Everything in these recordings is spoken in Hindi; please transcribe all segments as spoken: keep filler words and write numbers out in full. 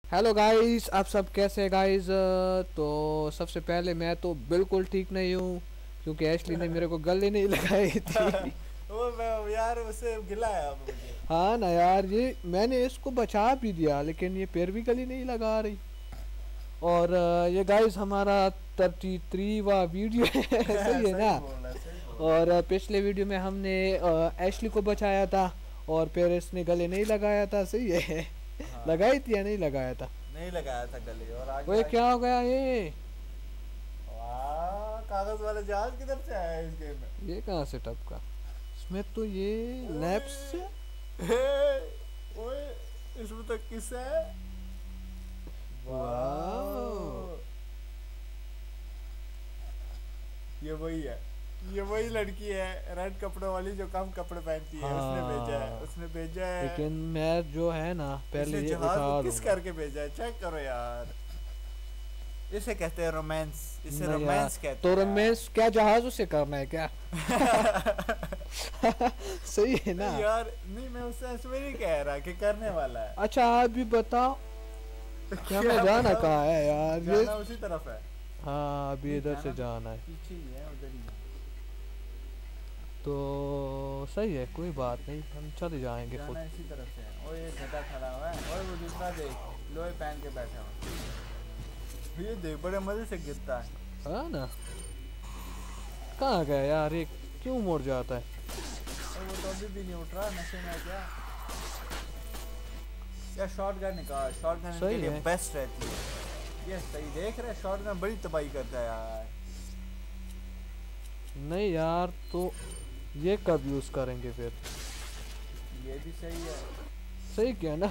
हेलो गाइस, आप सब कैसे हैं गाइस। तो सबसे पहले मैं तो बिल्कुल ठीक नहीं हूँ क्योंकि एशली ने मेरे को गले नहीं लगाई थी। वो मैं यार उससे गिला है अब मुझे। हाँ ना यार, ये मैंने इसको बचा भी दिया लेकिन ये फिर भी गली नहीं लगा रही। और अ, ये गाइस हमारा थर्टी थ्रीवा वीडियो है। सही है सही ना। बोल रहा है, सही बोल रहा और है। अ, पिछले वीडियो में हमने अ, एशली को बचाया था और फिर इसने गले नहीं लगाया था। सही है। हाँ, लगाई थी या नहीं लगाया था। नहीं लगाया था गले और आगे ओए आगे। क्या हो गया ये। वाह, कागज वाला जहाज किधर से आया इस गेम में? ये कहाँ से टपका। इसमें तो ये लैब्स ओए, से। हे, ओए, इसमें तो किस है? वाह। वाह, ये वही है। ये वही लड़की है रेड कपड़ों वाली जो कम कपड़े पहनती है, उसने भेजा है, हाँ उसने भेजा है। लेकिन मैं जो है ना पहले इसे ये जहाज उठा को किस लूंगा। करके भेजा है, चेक करो यार। इसे कहते हैं रोमांस, इसे नहीं यार, रोमांस कहते तो हैं मैं यार। क्या जहाज उसे करना है क्या। सही है ना। नहीं यार, नहीं, मैं उससे इसमें नहीं कह रहा कि करने वाला है। अच्छा आप भी बताओ, क्या मैं क्या जाना बताओ? कहाँ है यार ये। जाना उसी तरफ है। हाँ अभी नहीं, इधर से जाना तो जाना है। पीछे ही है, उधर ही है। तो सही है, कोई बात नहीं, हम चले जाएंगे खुद। जाना इसी तरफ से है। और ये गधा खड़ा हुआ है और वो दूसरा देख, लोहे पहन के बैठा हुआ है। ये देख, बड़े मजे से गिरता है। हाँ ना। कहाँ गया यार ये, क्यों मुड़ जाता है। और वो तो अभी भी नहीं उठ रहा, नशे में है क्या? यार शॉर्ट गन निकाल, शॉर्ट गन इनके सही लिए है। बेस्ट रहती है। ये सही देख रहे, शॉर्ट गन बड़ी तबाही करता है यार। नहीं यार, तो ये कब यूज करेंगे फिर। ये भी सही है। सही क्या ना।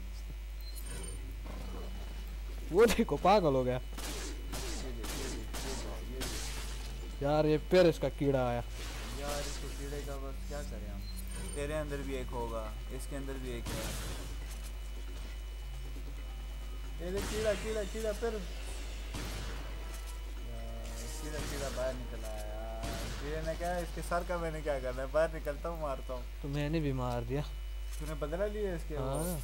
वो देखो पागल हो गया। ये देख, ये देख, ये देख, ये देख। यार ये फिर इसका कीड़ा आया। यार इसको कीड़े का बस क्या करें हम। तेरे अंदर भी एक होगा, इसके अंदर भी एक है। ये देख, कीड़ा कीड़ा कीड़ा फिर। यार कीड़ा कीड़ा बाहर निकला है यार। कीड़े ने क्या, इसके सर का मैंने क्या करना है, बाहर निकलता हूँ, मारता हूँ। तो मैंने भी मार दिया। तूने बदला लिया इसके वो? हाँ,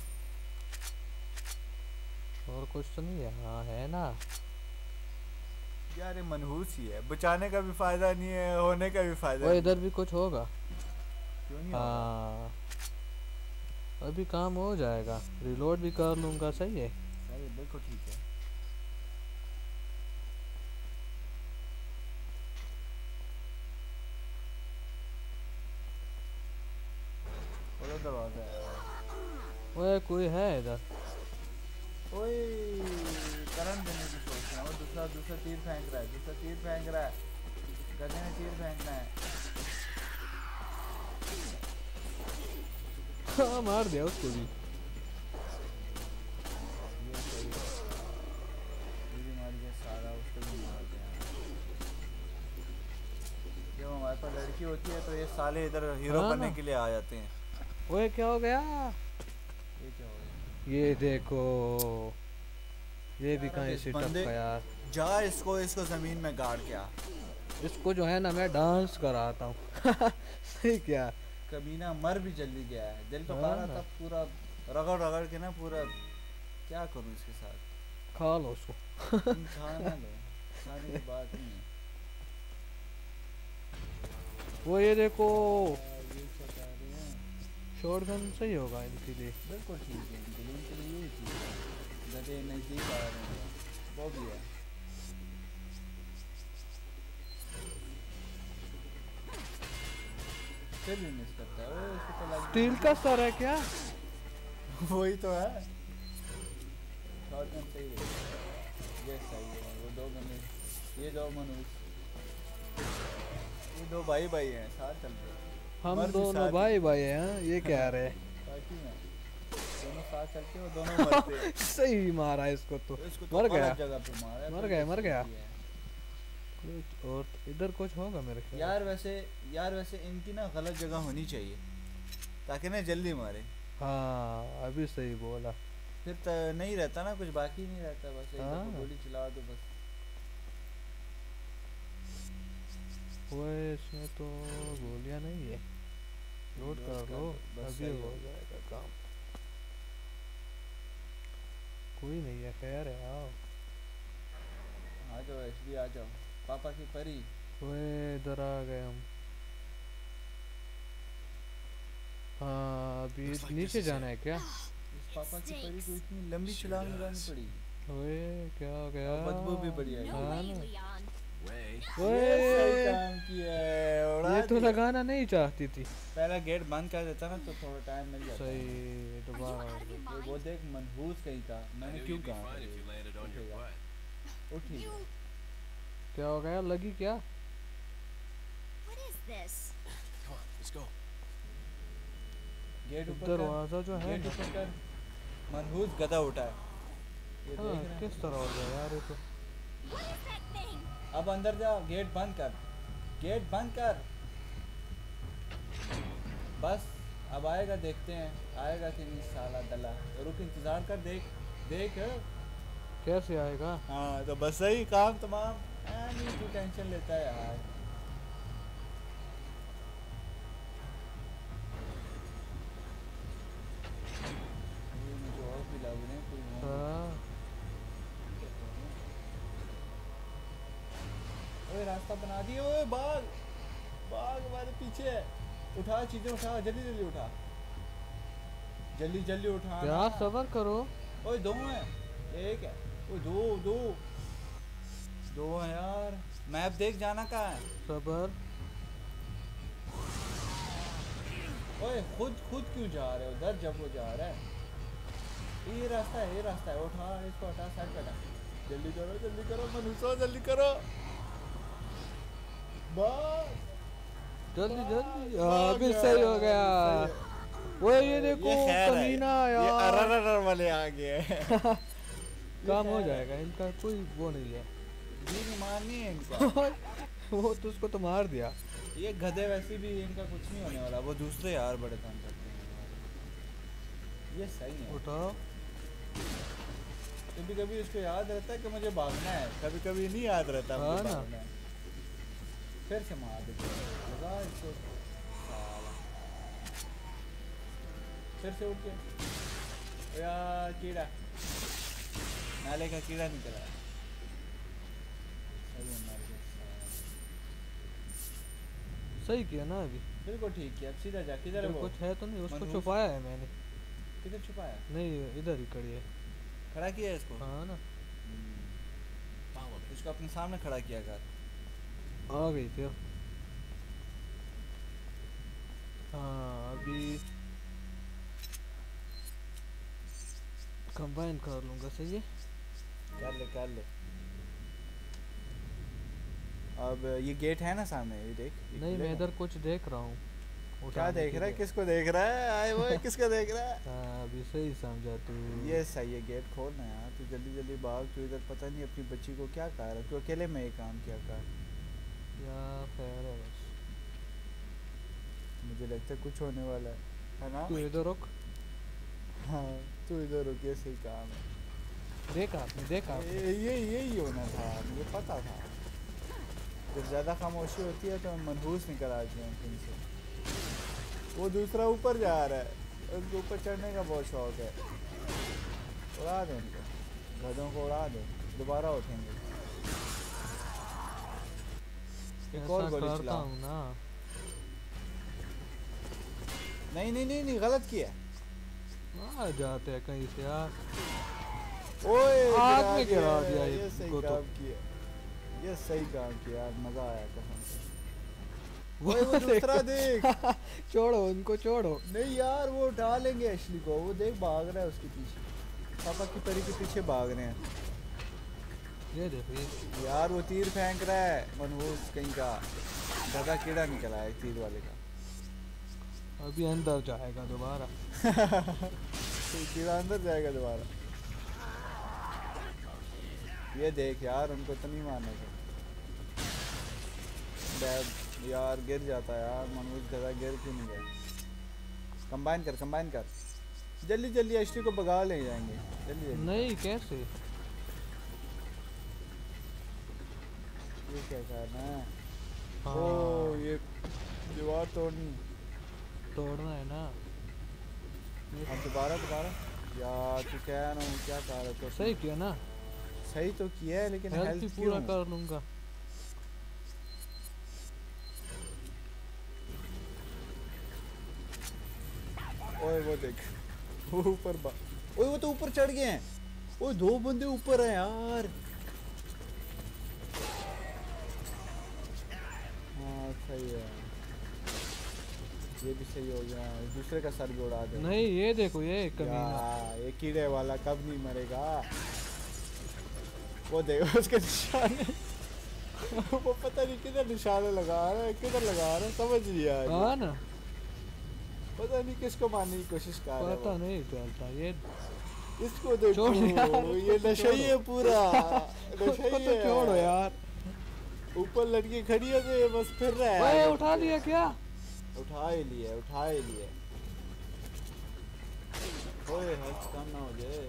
और कुछ तो नहीं है। हाँ है ना। यार ये मनहूस ही है, बचाने का भी फायदा नहीं है, होने का भी फायदा वो नहीं इधर है। भी कुछ होगा। क्यों नहीं होगा? हाँ अभी काम हो जाएगा, रिलोड भी कर लूंगा। सही है। सही है, बिल्कुल ठीक है। खोलो दरवाजा यार। ओए कोई है इधर। ओए, करंट देने की सोच रहा हूँ। दूसरा दूसरा तीर फेंक रहा है, दूसरा तीर फेंक रहा है। गधे ने तीर फेंकना है। हाँ मार दिया उसको भी। ये सही है। ये भी मार दिया सारा, उसको भी मार दिया। जब हमारे पास लड़की होती है तो ये साले इधर हीरो हाँ बनने ना। के लिए आ जाते हैं। ओए क्या हो गया। ये क्या हो गया? ये देखो, ये भी यार अब कहाँ इस से बंदे, टपका यार। जा इसको इसको जमीन में गाड़ के आ। इसको जो है ना मैं डांस कराता हूँ। सही क्या। कमीना मर भी जल्दी गया है, दिल तो कर हाँ रहा ना। था पूरा रगड़ रगड़ के ना पूरा। क्या करूं इसके साथ? खा लो उसको। नहीं, खा ना लो, खाने की बात नहीं है। वो ये देखो, यार ये क्या कर रहे हैं? शॉटगन सही होगा इनके लिए। बिल्कुल ठीक है, इनके लिए इनके लिए यही ठीक है। गधे नज़दीक आ रहे हैं, वो भी है। फिर भी मिस करता है, ओए उसको तो लग स्टील गई। का सर है क्या। वही तो है। शॉटगन सही है। ये सही है, वो दो बंदे, ये दो मनुष्य, ये दो भाई भाई हैं, साथ चल रहे हैं। हम मर भी दोनों साथ ही भाई हैं। भाई हैं, ये कह रहे हैं। पार्टी में दोनों साथ चलते हैं और दोनों मरते हैं। सही मारा इसको तो। तो इसको तो मर गया। अलग जगह पे मारा है, मर फिर गया तो मर ठीक गया। ही है। कुछ और इधर कुछ होगा मेरे ख्याल यार से। वैसे, यार वैसे इनकी ना गलत जगह होनी चाहिए ताकि ना जल्दी मारे। हाँ अभी सही बोला। फिर तो नहीं रहता ना, कुछ बाकी नहीं रहता, बस एक दफा हाँ गोली चला दो बस। वो इसमें तो गोलियां नहीं है। लोड लोड कर कर लो, दो बस, अभी सही हो हो। जाएगा काम। कोई नहीं है, खैर है, आओ। आ जाओ एचडी आ जाओ, पापा की परी। ओए इधर आ गए हम। हाँ अभी Looks like this नीचे is जाना it. है क्या? इस पापा की परी को Stinks. इतनी लंबी Sure छलांग लगानी does. पड़ी। ओए क्या हो गया? और बदबू भी बड़ी आई। No हाँ way, ना। Leon. Way. ये सही ओए काम किया है, उड़ा ये तो दिया। लगाना नहीं चाहती थी। पहला गेट बंद कर देता ना तो थोड़ा टाइम मिल जाता। सही Are you दोबारा out of your वो mind? वो देख मनहूस कहीं था, I मैंने knew क्यों you'd be कहा fine if you landed on your उठेगा। butt. उठी You. क्या हो गया? लगी क्या? What is this? Come on, let's go. Gate ऊपर कर, दरवाजा जो है गेट ना, ऊपर कर। मनहूस गधा उठा है, ये हाँ देख रहे हैं। किस तरह हो गया यार ये तो। What is that thing? अब अंदर जा, गेट बंद कर, गेट बंद कर। बस अब आएगा, देखते हैं आएगा कि नहीं साला दला। तो रुक इंतजार कर, देख देख। कैसे आएगा? हाँ तो बस सही काम तमाम। आ, नहीं तू टेंशन लेता है यार। ये मुझे और भी लग रहे हैं कोई वो- हाँ ओए रास्ता बना दिए, ओए भाग भाग, हमारे पीछे है। उठा चीजें, उठा जल्दी जल्दी उठा, जल्दी जल्दी उठा यार सबर करो। ओए दो हैं, एक है, ओए दो दो दो है यार। मैप देख जाना कहाँ है। सबर। ओए खुद खुद क्यों जा रहे हो उधर जब वो जा रहा है। ये रास्ता है, ये रास्ता है, उठा इसको, हटा साइड पे हटा। जल्दी करो जल्दी करो मनुष्य, जल्दी करो बस। जल्दी जल्दी। भाग हाँ अभी गया, सही हो गया। सही वो ये देखो ये खैर है, कमीना ये यार। अररर वाले आ गए। काम हो जाएगा इनका, कोई वो नहीं है। जीन मारनी है इनका। वो तो उसको तो मार दिया। ये गधे वैसे भी इनका कुछ नहीं होने वाला, वो दूसरे यार बड़े काम करते हैं। ये सही है। उठाओ। कभी कभी उसको याद रहता है कि मुझे भागना है, कभी कभी नहीं याद रहता हाँ मुझे ना। भागना है। फिर से मार देते हैं। लगा इसको साला। फिर से उठ के यार, कीड़ा, नाले का कीड़ा निकला है। सही है, मर गया साला। सही किया ना अभी। बिल्कुल ठीक किया। अब सीधा जा, किधर है इधर वो? कुछ है तो नहीं, उसको मनहूस? छुपाया है मैंने। किधर छुपाया? नहीं इधर ही खड़ी है। खड़ा किया है इसको? हाँ ना, हम्म, Follow me. इसको अपने सामने खड़ा किया कर। आ गई फिर। हाँ अभी कंबाइन कर लूँगा। सही है। कर ले कर ले। अब ये गेट है ना सामने, ये देख। ये नहीं मैं खुलेगा। इधर कुछ देख रहा हूँ। क्या उठाने देख के रहा है? लिए। किसको देख रहा है? आए वो किसको देख रहा है? हाँ अभी सही समझा तू। ये सही है, गेट खोलना है यार। तू जल्दी जल्दी भाग, तू इधर पता नहीं अपनी बच्ची को क्या कह रहा है। तू अकेले में ये काम किया कर। यार खैर है बस। मुझे लगता है कुछ होने वाला है, है ना? तू इधर रुक। हाँ तू इधर रुक, ये सही काम है। देखा आपने, देखा आपने। ये ये यही होना था, मुझे पता था। जब ज़्यादा खामोशी होती है तो मनहूस निकल आती हैं उनसे। वो दूसरा ऊपर जा रहा है, उसको ऊपर चढ़ने का बहुत शौक है। उड़ा दे उनको, गधों को उड़ा दे, दोबारा उठेंगे। एक और ऐसा गोली करता चला। हूँ ना। नहीं नहीं नहीं नहीं, गलत किया। आ जाते हैं कहीं से यार। ओए आग गिरा में गिरा दिया ये सही इनको तो। काम किया, ये सही काम किया, मजा आया कसम से। वो ओए वो दूसरा देख। छोड़ो उनको, छोड़ो। नहीं यार वो उठा लेंगे एशली को, वो देख भाग रहा है उसके पीछे, पापा की परी के पीछे भाग रहे हैं। ये देखो ये। यार वो तीर फेंक रहा है मनहूस कहीं का, गधा कीड़ा निकला है तीर वाले का। अभी अंदर जाएगा दोबारा। तो कीड़ा अंदर जाएगा दोबारा। ये देख यार, उनको तो नहीं मारना था। डैब यार गिर जाता है यार, मनोज गधा गिर क्यों नहीं गया? कंबाइन कर, कंबाइन कर जल्दी जल्दी, एचटी को भगा ले जाएंगे जल्दी जल्दी। नहीं कैसे? ये क्या करना है? हाँ ओ ये दीवार तोड़नी। तोड़ना है ना। अब दोबारा दोबारा यार तू कह रहा हूँ क्या कर रहा तो सही किया ना, सही तो किया है लेकिन हेल्थ हेल्थ भी क्यों? पूरा कर लूंगा। ओए वो देख वो ऊपर बा ओए वो तो ऊपर चढ़ गए हैं। ओए दो बंदे ऊपर हैं यार। हाँ सही है, ये भी सही हो गया। दूसरे का सर भी उड़ा दे। नहीं ये देखो ये कमीना, यार ये कीड़े वाला कब नहीं मरेगा। वो देखो उसके निशाने वो पता नहीं किधर निशाने लगा रहा है, किधर लगा रहा है समझ नहीं आ रहा। हाँ ना, पता नहीं किसको मारने की कोशिश कर रहा है पता वो। नहीं चलता ये। इसको देखो छोड़ यार, ये नशा ही है पूरा। नशा उसको ही तो है। छोड़ो यार। ऊपर लड़की खड़ी है तो ये बस फिर रहा है। ओए आगे उठा पीछे। लिया क्या? उठा ही लिए उठा ही लिए। ओए हेल्थ कम ना हो जाए।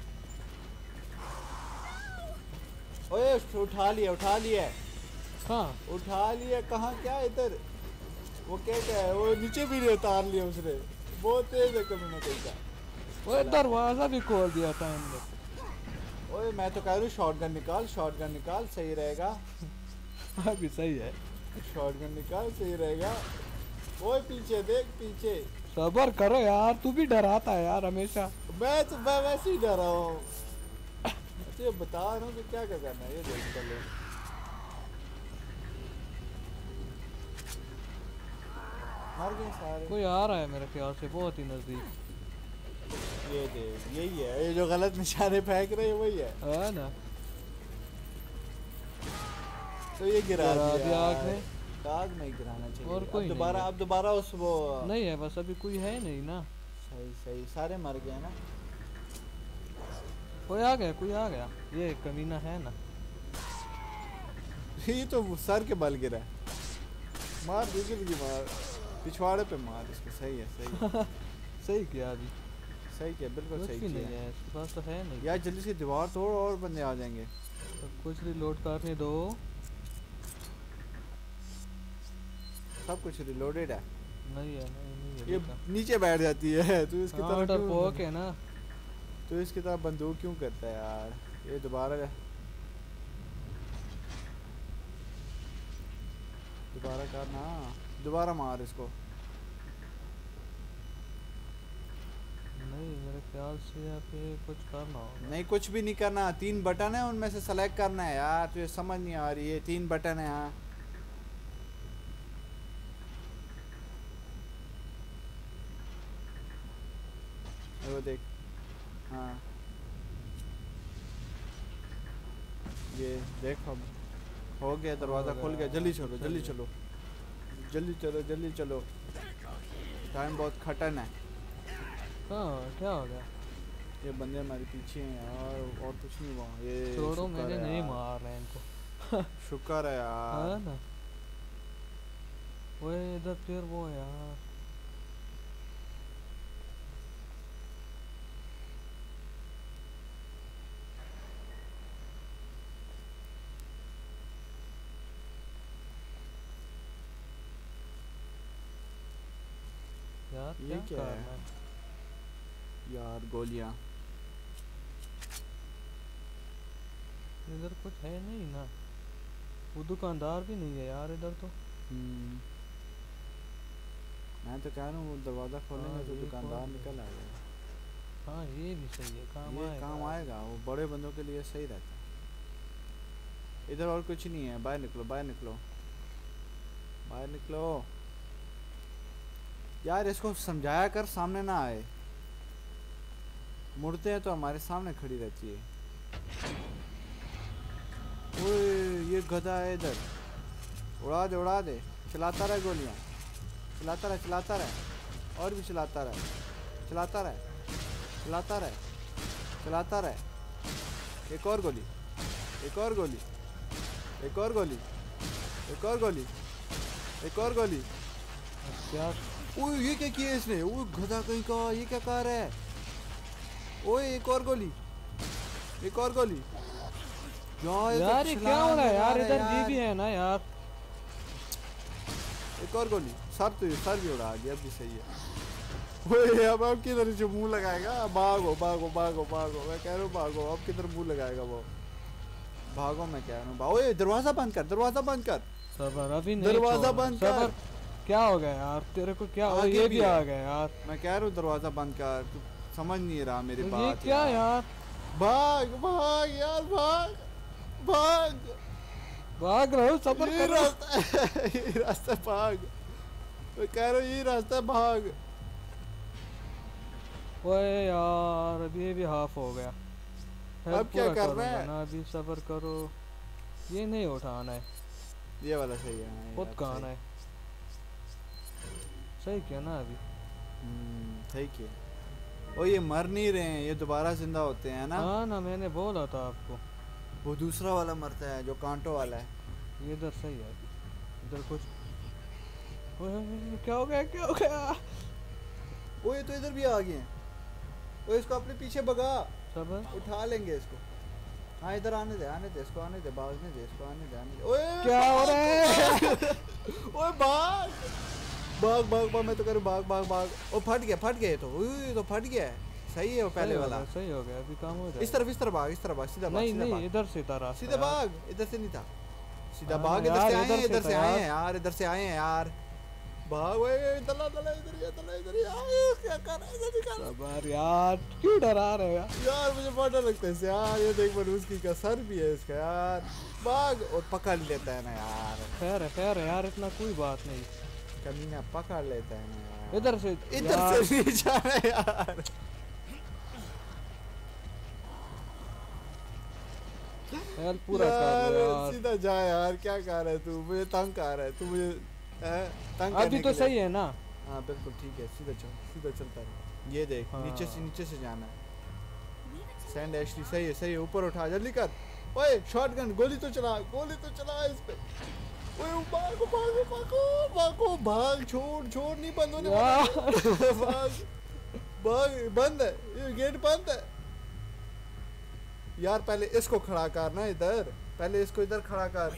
ओए उठा लिया उठा लिया हाँ उठा लिया। कहाँ क्या इधर वो क्या क्या है वो नीचे भी नहीं उतार लिया उसने। बहुत तेज है कभी ना कहीं का। ओए दरवाजा भी खोल दिया था हमने। ओए मैं तो कह रहा हूँ शॉटगन निकाल, शॉटगन निकाल सही रहेगा। अभी सही है, शॉटगन निकाल सही रहेगा। ओए पीछे देख पीछे। सबर करो यार, तू भी डराता है यार हमेशा। मैं तो मैं वैसे ही डरा हूँ। तो ये बता रहा हूँ कि क्या क्या करना है। ये देख चलो मर गए सारे। कोई आ रहा है मेरे ख्याल से बहुत ही नजदीक। ये देख यही है, ये जो गलत निशाने फेंक रहे हैं वही है। है ना, तो ये गिरा गिरा दिया दिया आग में। आग में ही गिराना चाहिए। और अब कोई नहीं दोबारा है। अब दोबारा उस वो नहीं है बस, अभी कोई है नहीं ना। सही सही सारे मर गए ना। कोई आ गया, कोई आ गया। ये कमीना है ना। ये तो वो सर के बल गिरा है। मार दूसरी की मार, पिछवाड़े पे मार इसको। सही है सही है। सही किया अभी। सही किया बिल्कुल कुछ सही भी नहीं किया। है इसके पास तो है नहीं। यार जल्दी से दीवार तोड़ और बंदे आ जाएंगे। तो कुछ रिलोड करने दो। सब कुछ रिलोडेड है। नहीं है, नहीं नहीं है ये बेटा। नीचे बैठ जाती है तू इसकी हाँ, तरफ डरपोक क्यों है ना। तू इसकी तरफ बंदूक क्यों करता है यार। ये दोबारा दोबारा कर ना, दोबारा मार इसको। नहीं मेरे ख्याल से यहाँ पे कुछ करना होगा। नहीं कुछ भी नहीं करना, तीन बटन है उनमें से सेलेक्ट करना है यार। तुझे समझ नहीं आ रही है, तीन बटन है यहाँ। वो देख हाँ ये देख अब हो गया, दरवाज़ा खुल गया। जल्दी चलो जल्दी चलो जल्दी चलो जल्दी चलो। टाइम बहुत खटन है। हाँ क्या हो गया? ये बंदे हमारे पीछे हैं यार और कुछ नहीं हुआ। ये छोड़ो, शुक्र मैंने है नहीं यार। मार रहे इनको। शुक्र है यार। है ना। वो इधर फिर वो है यार। यार ये क्या क्या है? करना है? यार गोलियां इधर कुछ है नहीं ना। वो दुकानदार भी नहीं है यार इधर तो। हम्म मैं तो कह रहा हूँ वो दरवाज़ा खोलेंगे हाँ, तो ये दुकानदार खोल निकल आएगा। हाँ ये भी सही है, काम ये आएगा। काम आएगा, वो बड़े बंदों के लिए सही रहता है। इधर और कुछ नहीं है। बाहर निकलो बाहर निकलो बाहर निकलो। यार इसको समझाया कर सामने ना आए। मुड़ते हैं तो हमारे सामने खड़ी रहती है। ओए ये गधा है इधर। उड़ा दे उड़ा दे। चलाता रहे गोलियां। चलाता रहे चलाता रहे और भी चलाता रहे चलाता रहे चलाता रहे चलाता रहे। एक और गोली एक और गोली एक और गोली एक और गोली एक और गोली। क्या? ओए ये क्या किया इसने। ओए गधा कहीं का, ये क्या कर रहा है। ओए एक और गोली एक और गोली। यार, यार ये क्या हो रहा है यार? इधर जी भी है ना यार। एक और गोली। सर तो सर भी उड़ा दिया। अब भी सही है। ओए अब अब किधर जो मुंह लगाएगा, भागो भागो भागो भागो, मैं कह रहा हूँ भागो, अब किधर मुंह लगाएगा वो, भागो मैं कह रहा हूँ भागो। ओए दरवाजा बंद कर, दरवाजा बंद कर, सबर अभी नहीं दरवाजा छोड़ना। बंद कर। सबर क्या हो गया यार तेरे को, क्या हो आगे ये भी भी है। आ गया यार। मैं कह रहा हूँ दरवाजा बंद कर, तू समझ नहीं रहा मेरी ये बात क्या यार, भाग भाग यार भाग भाग, भाग रहा हूँ सबर ये करो। रास्ता ये रास्ता भाग, मैं कह रहा हूँ ये रास्ता भाग। ओए यार अभी ये भी हाफ हो गया। हेल्प अब क्या पूरा कर करूंगा रहा है? ना, अभी सबर करो। ये नहीं उठाना है, ये वाला सही है, हाँ, ये खुद बात कहाना सही। है। सही किया ना अभी। हम्म, सही किया। ओ ये मर नहीं रहे हैं, ये दोबारा जिंदा होते हैं ना। हाँ ना मैंने बोला था आपको। वो दूसरा वाला मरता है जो कांटो वाला है। ये इधर सही है अभी, इधर कुछ। ओए, ओए, ओए, क्या हो गया क्या हो गया। ओ ये तो इधर भी आ गए हैं। ओ इसको अपने पीछे भगा, सबर उठा लेंगे इसको। हाँ इधर आने दे, आने दे इसको, आने दे, भागने दे इसको, आने दे, आने दे। ओए क्या हो रहा है। ओए भाग भाग भाग भाग, मैं तो कह रहा हूँ भाग भाग भाग। ओ फट गया, फट गया ये तो, ओए तो फट गया है। सही है वो पहले सही हो वाला। गया, सही हो गया अभी काम हो जाएगा। इस तरफ, इस तरफ भाग, इस तरफ भाग, सीधा भाग, नहीं सीधा नहीं भाग, इधर से था रास्ता सीधा यार। भाग, इधर से नहीं था, सीधा हाँ भाग, ना इधर से यार, आए हैं, इधर इधर से से था आए यार। हैं यार, इधर से आए हैं यार, भाग ओए, दला दला इधर ही है, दला इधर ही है। आए, क्या कर रहा है, जल्दी कर। सबर यार क्यों डरा रहे हो यार। यार मुझे बहुत डर लगता है इससे यार, ये देख मनुष्की का सर भी है इसका यार, भाग, और पकड़ लेता है ना यार, खैर है खैर है यार, इतना कोई बात नहीं। कमीना पकड़ लेता है ना यार। इधर से इधर यार, से नहीं जाना यार। हेल्प पूरा कर लो यार। सीधा जा यार, क्या कर रहा है तू, मुझे तंग कर रहा है तू, मुझे हैं, तंग अभी करने तो के लिए। सही है ना। हाँ बिल्कुल ठीक है, सीधा चल, सीधा चलता है। ये देख हाँ। नीचे से, नीचे से जाना है। Leave it to sand Ashley सही है, सही है, ऊपर उठा, जल्दी कर। ओए शॉटगन, गोली तो चला, गोली तो चला इस पे। ओए भागो भागो भागो भागो, भाग, छोड़ छोड़, नहीं बंद होने वाला। यार भाग भाग, बंद है ये गेट, बंद है यार। पहले इसको खड़ा करना इधर, पहले इसको इधर खड़ा कर,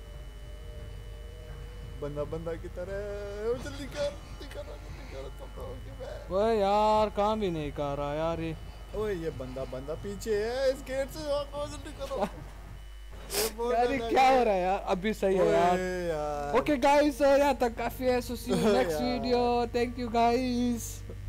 बंदा बंदा की तरह। ओ, जल्दी कर, जल्दी कर, जल्दी कर, कब रहोगे मैं। ओए यार काम भी नहीं कर रहा यार ये। ओए ये बंदा बंदा पीछे है, इस गेट से भागो, जल्दी करो। ये बहुत यार ये डर क्या लग हो रहा है यार, अभी सही है ओए यार। यार। ओके गाइस, यहाँ तक काफी है। सो सी यू नेक्स्ट यार। Video, thank you guys.